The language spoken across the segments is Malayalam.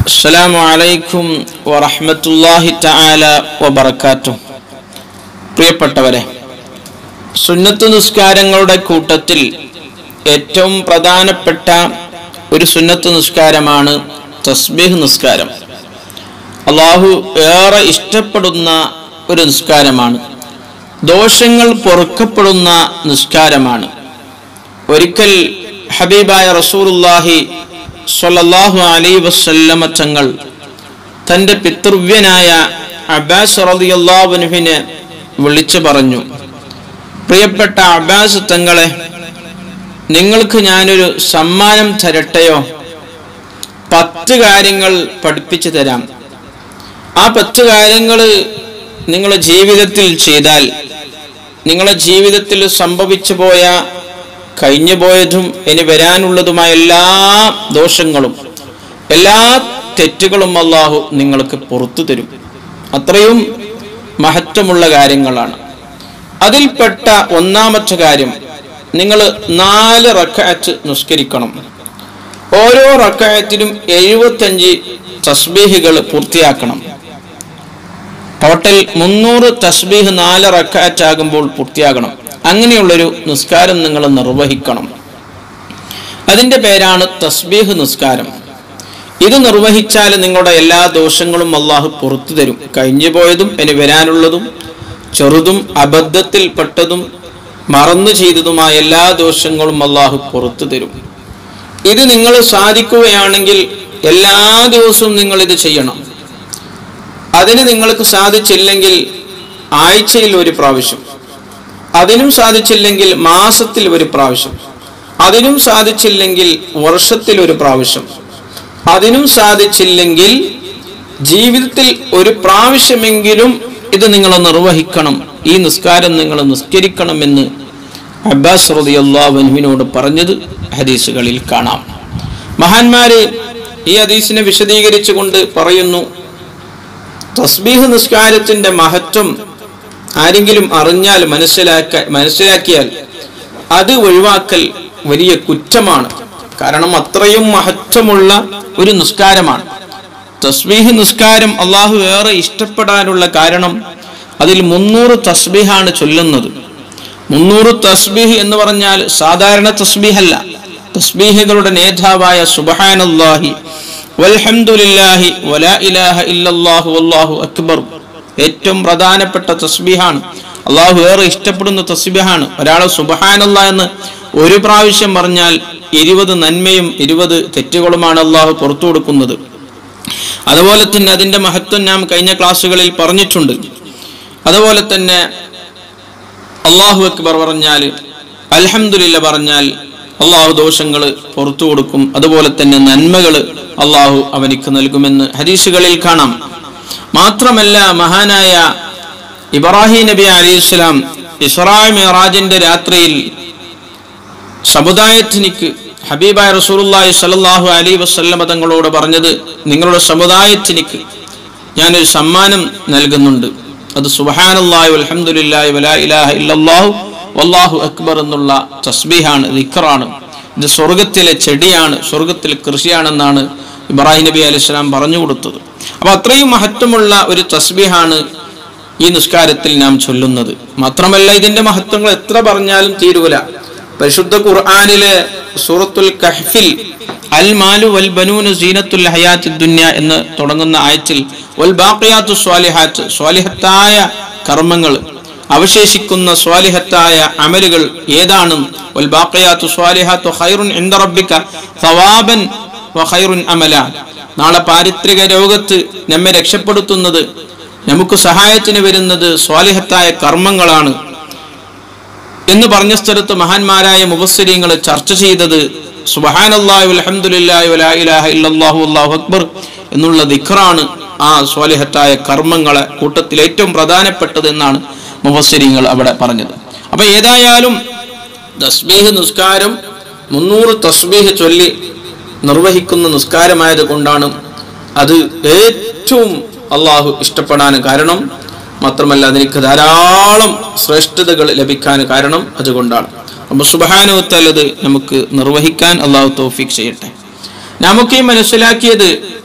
അസ്സലാമു അലൈക്കും വറഹ്മത്തുള്ളാഹി തആല വബറകാതുഹു. പ്രിയപ്പെട്ടവരെ, സുന്നത്ത് നിസ്കാരങ്ങളുടെ കൂട്ടത്തിൽ ഏറ്റവും പ്രധാനപ്പെട്ട ഒരു സുന്നത്ത് നിസ്കാരമാണ് തസ്ബീഹ് നിസ്കാരം. അല്ലാഹു ഏറെ ഇഷ്ടപ്പെടുന്ന ഒരു നിസ്കാരമാണ്. ദോഷങ്ങൾ പൊറുക്കപ്പെടുന്ന നിസ്കാരമാണ്. ഒരിക്കൽ ഹബീബായ റസൂലുള്ളാഹി സ്വല്ലല്ലാഹു അലൈഹി വസല്ലമ തങ്ങൾ തന്റെ പിതൃവ്യനായ അബ്ബാസ് റളിയല്ലാഹു അൻഹുവിനെ വിളിച്ചു പറഞ്ഞു, പ്രിയപ്പെട്ട അബ്ബാസ് തങ്ങളെ, നിങ്ങൾക്ക് ഞാനൊരു സമ്മാനം തരട്ടെയോ? 10 കാര്യങ്ങൾ പഠിപ്പിച്ചു തരാം. ആ 10 കാര്യങ്ങൾ നിങ്ങളുടെ ജീവിതത്തിൽ ചെയ്താൽ നിങ്ങളുടെ ജീവിതത്തിൽ സംഭവിച്ചു പോയ, കഴിഞ്ഞു പോയതും ഇനി വരാനുള്ളതുമായ എല്ലാ ദോഷങ്ങളും, എല്ലാ തെറ്റുകളും അല്ലാഹു നിങ്ങൾക്ക് പുറത്തു തരും. അത്രയും മഹത്വമുള്ള കാര്യങ്ങളാണ്. അതിൽപ്പെട്ട ഒന്നാമത്തെ കാര്യം, നിങ്ങൾ 4 റക്അത്ത് നിസ്കരിക്കണം. ഓരോ റക്അത്തിലും 75 തസ്ബീഹുകൾ പൂർത്തിയാക്കണം. ടോട്ടൽ 300 തസ്ബീഹ് 4 റക്അത്ത് ആകുമ്പോൾ പൂർത്തിയാകണം. അങ്ങനെയുള്ളൊരു നിസ്കാരം നിങ്ങൾ നിർവഹിക്കണം. അതിൻ്റെ പേരാണ് തസ്ബീഹ് നിസ്കാരം. ഇത് നിർവഹിച്ചാൽ നിങ്ങളുടെ എല്ലാ ദോഷങ്ങളും അല്ലാഹു പുറത്തു തരും. കഴിഞ്ഞു പോയതും ഇനി വരാനുള്ളതും, ചെറുതും അബദ്ധത്തിൽപ്പെട്ടതും മറന്നു ചെയ്തതുമായ എല്ലാ ദോഷങ്ങളും അല്ലാഹു പുറത്തു തരും. ഇത് നിങ്ങൾ സാധിക്കുകയാണെങ്കിൽ എല്ലാ ദിവസവും നിങ്ങളിത് ചെയ്യണം. അതിന് നിങ്ങൾക്ക് സാധിച്ചില്ലെങ്കിൽ ആഴ്ചയിൽ ഒരു പ്രാവശ്യം, അതിനും സാധിച്ചില്ലെങ്കിൽ മാസത്തിൽ ഒരു പ്രാവശ്യം, അതിനും സാധിച്ചില്ലെങ്കിൽ വർഷത്തിൽ ഒരു പ്രാവശ്യം, അതിനും സാധിച്ചില്ലെങ്കിൽ ജീവിതത്തിൽ ഒരു പ്രാവശ്യമെങ്കിലും ഇത് നിങ്ങൾ നിർവഹിക്കണം. ഈ നിസ്കാരം നിങ്ങൾ നിസ്കരിക്കണമെന്ന് അബ്ബാസ് റളിയല്ലാഹു അൻഹുവിനോട് പറഞ്ഞത് ഹദീസുകളിൽ കാണാം. മഹാന്മാര് ഈ ഹദീസിനെ വിശദീകരിച്ചുകൊണ്ട് പറയുന്നു, തസ്ബീഹ് നിസ്കാരത്തിന്റെ മഹത്വം ആരെങ്കിലും അറിഞ്ഞാൽ, മനസ്സിലാക്കിയാൽ അത് ഒഴിവാക്കൽ വലിയ കുറ്റമാണ്. കാരണം അത്രയും മഹത്വമുള്ള ഒരു നിസ്കാരമാണ് തസ്ബീഹ് നിസ്കാരം. അല്ലാഹു ഏറെ ഇഷ്ടപ്പെടാനുള്ള കാരണം അതിൽ 300 തസ്ബീഹാണ് ചൊല്ലുന്നത്. 300 തസ്ബീഹ് എന്ന് പറഞ്ഞാൽ സാധാരണ തസ്ബീഹല്ല. തസ്ബീഹുകളുടെ നേതാവായ സുബ്ഹാനല്ലാഹി വൽഹംദുലില്ലാഹി വലാ ഇലാഹ ഇല്ലല്ലാഹു വല്ലാഹു അക്ബർ ഏറ്റവും പ്രധാനപ്പെട്ട തസ്ബീഹാണ്. അല്ലാഹു ഏറെ ഇഷ്ടപ്പെടുന്ന തസ്ബീഹാണ്. ഒരാൾ സുബ്ഹാനല്ലാഹ് എന്ന് ഒരു പ്രാവശ്യം പറഞ്ഞാൽ 20 നന്മയും 20 തെറ്റുകളുമാണ് അല്ലാഹു പുറത്തു കൊടുക്കുന്നത്. അതുപോലെ തന്നെ അതിന്റെ മഹത്വം നാം കഴിഞ്ഞ ക്ലാസ്സുകളിൽ പറഞ്ഞിട്ടുണ്ട്. അതുപോലെ തന്നെ അല്ലാഹു അക്ബർ പറഞ്ഞാൽ, അൽഹംദുലില്ലാഹ് പറഞ്ഞാൽ അല്ലാഹു ദോഷങ്ങൾ പുറത്തു കൊടുക്കും. അതുപോലെ തന്നെ നന്മകൾ അല്ലാഹു അവനിക്ക് നൽകുമെന്ന് ഹദീസുകളിൽ കാണാം. മാത്രമല്ല, മഹാനായ ഇബ്രാഹിം നബി അലൈഹിസ്സലാം ഇസ്രാ മിഅ്റാജിന്റെ രാത്രിയിൽ സമുദായത്തിനിക്ക് ഹബീബായ റസൂലുള്ളാഹി സ്വല്ലല്ലാഹു അലൈഹി വസല്ലം തങ്ങളോട് പറഞ്ഞത്, നിങ്ങളുടെ സമുദായത്തിനിക്ക് ഞാനൊരു സമ്മാനം നൽകുന്നുണ്ട്. അത് സുബ്ഹാനല്ലാഹി വൽഹംദുലില്ലാഹി വലാ ഇലാഹ ഇല്ലല്ലാഹു വല്ലാഹു അക്ബർ എന്നുള്ള തസ്ബീഹാണ്, ദിക്റാണ്. ഇത് സ്വർഗത്തിലെ ചെടിയാണ്, സ്വർഗത്തിലെ കൃഷിയാണെന്നാണ് ഇബ്രാഹിം നബി അലൈഹിസ്സലാം പറഞ്ഞു കൊടുത്തത്. അപ്പൊ അത്രയും മഹത്വമുള്ള ഒരു തസ്ബീഹാണ് ഈ നിസ്കാരത്തിൽ നാം ചൊല്ലുന്നത്. മാത്രമല്ല, ഇതിന്റെ മഹത്വങ്ങൾ എത്ര പറഞ്ഞാലും തീരൂല. പരിശുദ്ധ ഖുർആനിലെ സൂറത്തുൽ കഹ്ഫിൽ അൽ മാലു വൽ ബനൂനു സീനത്തുൽ ഹയാത്തിദ് ദുനിയ എന്ന് തുടങ്ങുന്ന ആയത്തിൽ വൽ ബാഖിയാത്തു സ്വാലിഹാത്ത്, സ്വാലിഹത്തായ കർമ്മങ്ങൾ, അവശേഷിക്കുന്ന സ്വാലിഹത്തായ അമലുകൾ ഏതാണ്? വൽ ബാഖിയാത്തു സ്വാലിഹാത്തു ഖൈറുൻ ഇൻദ റബ്ബിക സവാബൻ വ ഖൈറുൻ അമല. നാളെ പാരിത്രിക ലോകത്ത് നമ്മെ രക്ഷപ്പെടുത്തുന്നത്, നമുക്ക് സഹായത്തിന് വരുന്നത് സ്വാലിഹത്തായ കർമ്മങ്ങളാണ് എന്ന് പറഞ്ഞ സ്ഥലത്ത് മഹാന്മാരായ മുഫസ്സിരീങ്ങൾ ചർച്ച ചെയ്തത് സുബ്ഹാനല്ലാഹി വൽഹംദുലില്ലാഹി വലാ ഇലാഹ ഇല്ലല്ലാഹു വല്ലാഹു അക്ബർ എന്നുള്ള ദിക്റാണ്. ആ സ്വാലിഹത്തായ കർമ്മങ്ങളെ കൂട്ടത്തിൽ ഏറ്റവും പ്രധാനപ്പെട്ടത് എന്നാണ് മുഫസ്സിരീങ്ങൾ അവിടെ പറഞ്ഞത്. അപ്പൊ ഏതായാലും തസ്ബീഹ് നിസ്കാരം 300 തസ്ബീഹ് ചൊല്ലി നിർവഹിക്കുന്ന നിസ്കാരമായത് കൊണ്ടാണ് അത് ഏറ്റവും അല്ലാഹു ഇഷ്ടപ്പെടാൻ കാരണം. മാത്രമല്ല, അതിന് ധാരാളം ശ്രേഷ്ഠതകൾ ലഭിക്കാൻ കാരണം അതുകൊണ്ടാണ്. അപ്പൊ സുബ്ഹാനഹു വതആല നമുക്ക് നിർവഹിക്കാൻ അല്ലാഹു തൗഫീഖ് ചെയ്യട്ടെ. നമുക്ക് ഈ മനസ്സിലാക്കിയത്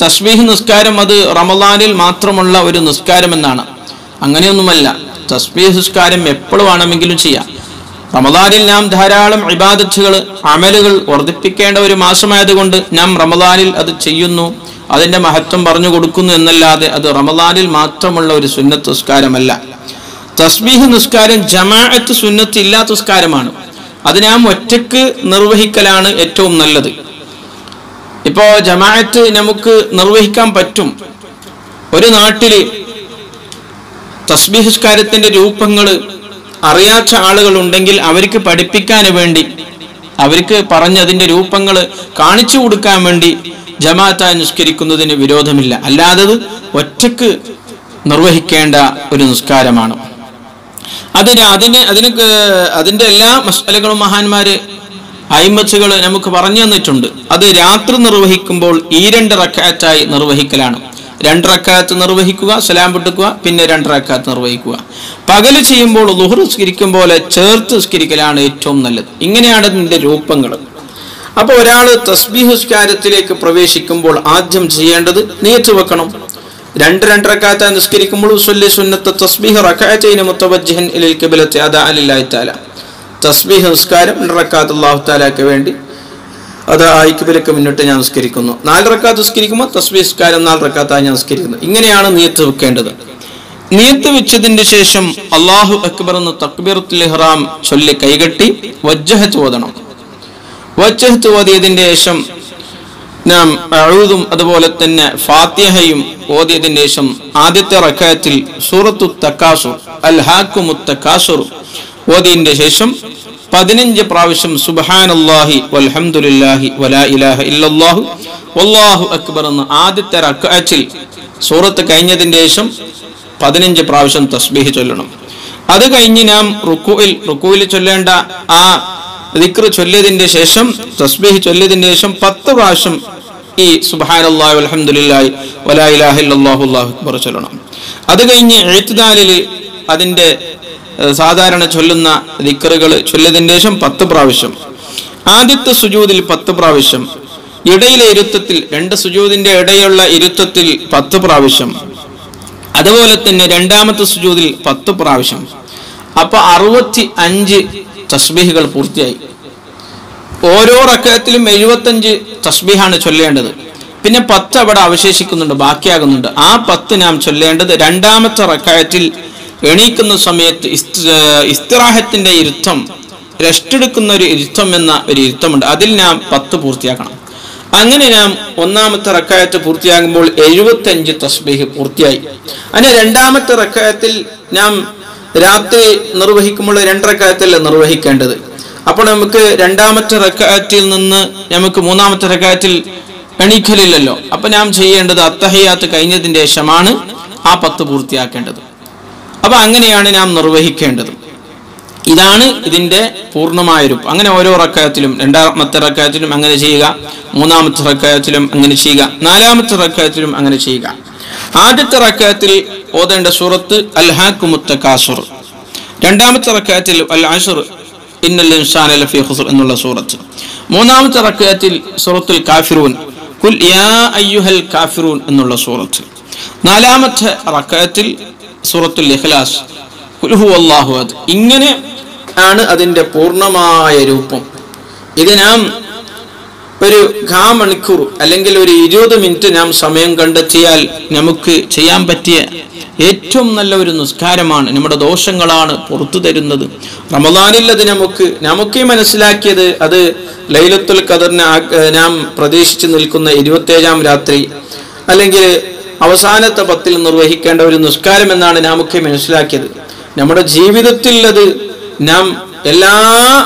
തസ്ബീഹ് നിസ്കാരം അത് റമളാനിൽ മാത്രമുള്ള ഒരു നിസ്കാരമെന്നാണ്. അങ്ങനെയൊന്നുമല്ല. തസ്ബീഹ് നിസ്കാരം എപ്പോഴും വേണമെങ്കിലും ചെയ്യാം. റമളാനിൽ നാം ധാരാളം ഇബാദത്തുകൾ, അമലുകൾ വർദ്ധിപ്പിക്കേണ്ട ഒരു മാസമായതുകൊണ്ട് നാം റമളാനിൽ അത് ചെയ്യുന്നു, അതിന്റെ മഹത്വം പറഞ്ഞു കൊടുക്കുന്നു എന്നല്ലാതെ അത് റമളാനിൽ മാത്രമുള്ള ഒരു സുന്നത്ത് നിസ്കാരമല്ല. തസ്ബീഹ് നിസ്കാരം ജമാഅത്ത് സുന്നത്ത് ഇല്ലാത്ത നിസ്കാരമാണ്. അത് നാം ഒറ്റക്ക് നിർവഹിക്കലാണ് ഏറ്റവും നല്ലത്. ഇപ്പോ ജമാഅത്ത് നമുക്ക് നിർവഹിക്കാൻ പറ്റും. ഒരു നാട്ടില് തസ്ബീഹ് നിസ്കാരത്തിന്റെ രൂപങ്ങൾ അറിയാത്ത ആളുകൾ ഉണ്ടെങ്കിൽ അവർക്ക് പഠിപ്പിക്കാൻ വേണ്ടി, അവർക്ക് പറഞ്ഞതിന്റെ രൂപങ്ങൾ കാണിച്ചു കൊടുക്കാൻ വേണ്ടി ജമാഅത്തായി നിസ്കരിക്കുന്നതിന് വിരോധമില്ല. അല്ലാതെ ഒറ്റക്ക് നിർവഹിക്കേണ്ട ഒരു നിസ്കാരമാണ്. അതിന്റെ എല്ലാ മസ്അലകളും മഹാന്മാര് അയിമ്മത്തുകൾ നമുക്ക് പറഞ്ഞു തന്നിട്ടുണ്ട്. അത് രാത്രി നിർവഹിക്കുമ്പോൾ ഈ 2 റക്അത്തായി നിർവഹിക്കലാണ്. 2 റക്അത്ത് നിർവഹിക്കുക, സലാം വിട്ടുക്കുക, പിന്നെ 2 റക്അത്ത് നിർവഹിക്കുക. പകല് ചെയ്യുമ്പോൾ ളുഹർ നിസ്കരിക്കും പോലെ ചേർത്ത് നിസ്കരിക്കലാണ് ഏറ്റവും നല്ലത്. ഇങ്ങനെയാണ് അതിന്റെ രൂപങ്ങൾ. അപ്പോൾ ഒരാൾ തസ്ബീഹ് നിസ്കാരത്തിലേക്ക് പ്രവേശിക്കുമ്പോൾ ആദ്യം ചെയ്യേണ്ടത് നിയത്ത് വെക്കണം. 2 റക്അത്ത് നിസ്കരിക്കുമ്പോൾ ഉസല്ലി സുന്നത്ത തസ്ബീഹ് റക്അത്തൈന മുതവജ്ജിഹൻ ഇലൽ ഖിബ്ലത്തി അദാഅ ലില്ലാഹി തആല. തസ്ബീഹ് നിസ്കാരം 2 റക്അത്ത് അല്ലാഹു തആലക്ക് വേണ്ടി അത് ഖിബ്ലക്ക് മുന്നിട്ട് ഞാൻ നിസ്കരിക്കുന്നു. 4 റക്അത്ത് നിസ്കരിക്കുമ്പോൾ തസ്ബീഹ് നിസ്കാരം 4 റക്അത്തായി ഞാൻ നിസ്കരിക്കുന്നു. ഇങ്ങനെയാണ് നിയത്ത് വെക്കേണ്ടത്. നിയത്ത് വെച്ചതിന്റെ ശേഷം അല്ലാഹു അക്ബർ എന്ന് തക്ബീറത്തുൽ ഇഹ്റാം ചൊല്ലി കൈകെട്ടി വജ്ജഹത്ത് ഓതണം. വജ്ജഹത്ത് ഓതിയതിന്റെ ശേഷം നാം അഊദും അതുപോലെ തന്നെ ഫാത്തിഹയും ഓതിയതിന്റെ ശേഷം ആദ്യത്തെ റക്അത്തിൽ സൂറത്തു തകാസുർ അൽഹാക്കുമുത് തകാസുർ ഓതിയതിന്റെ ശേഷം 15 പ്രാവശ്യം സുബ്ഹാനല്ലാഹി വൽഹംദുലില്ലാഹി വലാ ഇലാഹ ഇല്ലല്ലാഹു വല്ലാഹു അക്ബർ എന്ന് ആദ്യത്തെ റക്അത്തിൽ സൂറത്ത് കഴിഞ്ഞതിന്റെ ശേഷം 15 പ്രാവശ്യം തസ്ബീഹ് ചൊല്ലണം. അത് കഴിഞ്ഞ് നാം റുക്കൂയിൽ ചൊല്ലേണ്ട ആ ദിക്ർ ചൊല്ലിയതിന്റെ ശേഷം, തസ്ബീഹ് ചൊല്ലിയതിന്റെ ശേഷം 10 പ്രാവശ്യം ഈ സുബ്ഹാനല്ലാഹി വൽഹംദുലില്ലാഹി വലാ ഇലാഹ ഇല്ലല്ലാഹു വല്ലാഹു അക്ബർ ചൊല്ലണം. അത് കഴിഞ്ഞ് ഇഅ്തിദാലിൽ അതിന്റെ സാധാരണ ചൊല്ലുന്ന ദിക്റുകൾ ചൊല്ലിയതിന്റെ ശേഷം 10 പ്രാവശ്യം, ആദ്യത്തെ സുജൂദിൽ 10 പ്രാവശ്യം, ഇടയിലെ ഇരുത്തത്തിൽ 2 സുജൂദിന്റെ ഇടയിലുള്ള ഇരുത്തത്തിൽ 10 പ്രാവശ്യം, അതുപോലെ തന്നെ രണ്ടാമത്തെ സുജൂദിൽ 10 പ്രാവശ്യം. അപ്പൊ 65 തസ്ബീഹുകൾ പൂർത്തിയായി. ഓരോ റക്അത്തിലും 75 തസ്ബീഹാണ് ചൊല്ലേണ്ടത്. പിന്നെ 10 അവിടെ അവശേഷിക്കുന്നുണ്ട്, ബാക്കിയാകുന്നുണ്ട്. ആ 10 നാം ചൊല്ലേണ്ടത് രണ്ടാമത്തെ റക്അത്തിൽ എണീക്കുന്ന സമയത്ത് ഇസ്തിറാഹത്തിന്റെ ഇരുത്തം, റെസ്റ്റ് എടുക്കുന്ന ഒരു ഇരുത്തം എന്ന ഒരു ഇരുത്തമുണ്ട്. അതിൽ നാം 10 പൂർത്തിയാക്കണം. അങ്ങനെ നാം ഒന്നാമത്തെ റക്അത്ത് പൂർത്തിയാകുമ്പോൾ 75 തസ്ബീഹ് പൂർത്തിയായി. അങ്ങനെ രണ്ടാമത്തെ റക്അത്തിൽ നാം രാത്രി നിർവഹിക്കുമ്പോൾ 2 റക്അത്തല്ല നിർവഹിക്കേണ്ടത്. അപ്പോൾ നമുക്ക് രണ്ടാമത്തെ റക്അത്തിൽ നിന്ന് നമുക്ക് മൂന്നാമത്തെ റക്അത്തിൽ എണീക്കലില്ലല്ലോ. അപ്പൊ നാം ചെയ്യേണ്ടത് അത്തഹിയാത്ത് കഴിഞ്ഞതിന്റെ ശേഷമാണ് ആ 10 പൂർത്തിയാക്കേണ്ടത്. അപ്പൊ അങ്ങനെയാണ് നാം നിർവഹിക്കേണ്ടത്. ഇതാണ് ഇതിന്റെ പൂർണ്ണമായ രൂപം. അങ്ങനെ ഓരോ റക്അത്തിലും, രണ്ടാമത്തെ റക്അത്തിലും അങ്ങനെ ചെയ്യുക, മൂന്നാമത്തെ റക്അത്തിലും അങ്ങനെ ചെയ്യുക, നാലാമത്തെ റക്അത്തിലും അങ്ങനെ ചെയ്യുക. ആദ്യത്തെ റക്അത്തിൽ ഓതേണ്ട സൂറത്ത് അൽഹാക്കുമുത് തകാസുർ, രണ്ടാമത്തെ റക്അത്തിൽ അൽ അസ്ർ ഇന്നൽ ഇൻസാന ലഫീ ഖുസ്ർ എന്നുള്ള സൂറത്ത്, മൂന്നാമത്തെ റക്അത്തിൽ സൂറത്തുൽ കാഫിറൂൻ ഖുൽ യാ അയ്യുഹൽ കാഫിറൂൻ എന്നുള്ള സൂറത്ത്, നാലാമത്തെ റക്അത്തിൽ സൂറത്തുൽ ഇഖ്ലാസ് ഖുൽ ഹുവല്ലാഹു അഹദ്. ഇങ്ങനെ ആണ് അതിന്റെ പൂർണ്ണമായ രൂപം. ഇത് നാം ഒരു മണിക്കൂർ അല്ലെങ്കിൽ ഒരു 20 മിനിറ്റ് നാം സമയം കണ്ടെത്തിയാൽ നമുക്ക് ചെയ്യാൻ പറ്റിയ ഏറ്റവും നല്ല ഒരു നിസ്കാരമാണ്. നമ്മുടെ ദോഷങ്ങളാണ് പുറത്തു തരുന്നത്. റമളാനിൽ അത് നമുക്ക് മനസ്സിലാക്കിയത് അത് ലൈലത്തുൽ ഖദറിനെ നാം പ്രതീക്ഷിച്ച് നിൽക്കുന്ന 27ാം രാത്രി അല്ലെങ്കിൽ അവസാനത്തെ 10ൽ നിർവഹിക്കേണ്ട ഒരു നിസ്കാരം എന്നാണ് നമുക്ക് മനസ്സിലാക്കിയത്. നമ്മുടെ ജീവിതത്തിൽ അത് നാം എല്ലാ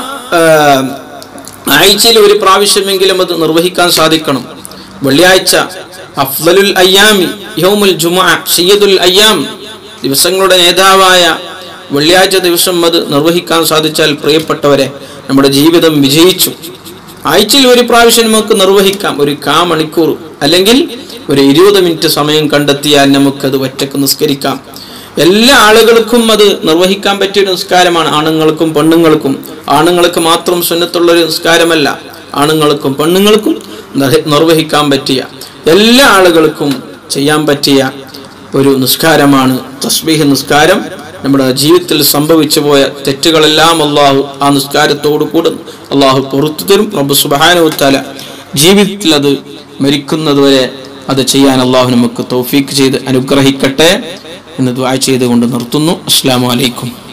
ആഴ്ചയിൽ ഒരു പ്രാവശ്യമെങ്കിലും അത് നിർവഹിക്കാൻ സാധിക്കണം. വെള്ളിയാഴ്ച അഫ്ളലുൽ അയ്യാമി യൗമുൽ ജുമുഅ, സയ്യിദുൽ അയ്യാം, ദിവസങ്ങളുടെ നേതാവായ വെള്ളിയാഴ്ച ദിവസം അത് നിർവഹിക്കാൻ സാധിച്ചാൽ പ്രിയപ്പെട്ടവരെ നമ്മുടെ ജീവിതം വിജയിച്ചു. ആഴ്ചയിൽ ഒരു പ്രാവശ്യം നമുക്ക് നിർവഹിക്കാം. ഒരു മണിക്കൂർ അല്ലെങ്കിൽ ഒരു 20 മിനിറ്റ് സമയം കണ്ടെത്തിയാൽ നമുക്കത് ഒറ്റക്ക് നിസ്കരിക്കാം. എല്ലാ ആളുകൾക്കും അത് നിർവഹിക്കാൻ പറ്റിയ ഒരു നിസ്കാരമാണ്. ആണുങ്ങൾക്കും പെണ്ണുങ്ങൾക്കും. ആണുങ്ങൾക്ക് മാത്രം സുന്നത്തുള്ള ഒരു നിസ്കാരമല്ല, ആണുങ്ങൾക്കും പെണ്ണുങ്ങൾക്കും നിർവഹിക്കാൻ പറ്റിയ എല്ലാ ആളുകൾക്കും ചെയ്യാൻ പറ്റിയ ഒരു നിസ്കാരമാണ് തസ്ബീഹ് നിസ്കാരം. നമ്മുടെ ജീവിതത്തിൽ സംഭവിച്ചു പോയ തെറ്റുകളെല്ലാം അള്ളാഹു ആ നിസ്കാരത്തോടു കൂടെ അള്ളാഹു പുറത്തു തരും. റബ്ബ് സുബ്ഹാനഹു വ തആല ജീവിതത്തിൽ അത് മരിക്കുന്നതുവരെ അത് ചെയ്യാൻ അള്ളാഹു നമുക്ക് തൗഫീഖ് ചെയ്ത് അനുഗ്രഹിക്കട്ടെ എന്ന് ദുആ ചെയ്തുകൊണ്ട് നിർത്തുന്നു. അസ്സലാമു അലൈക്കും.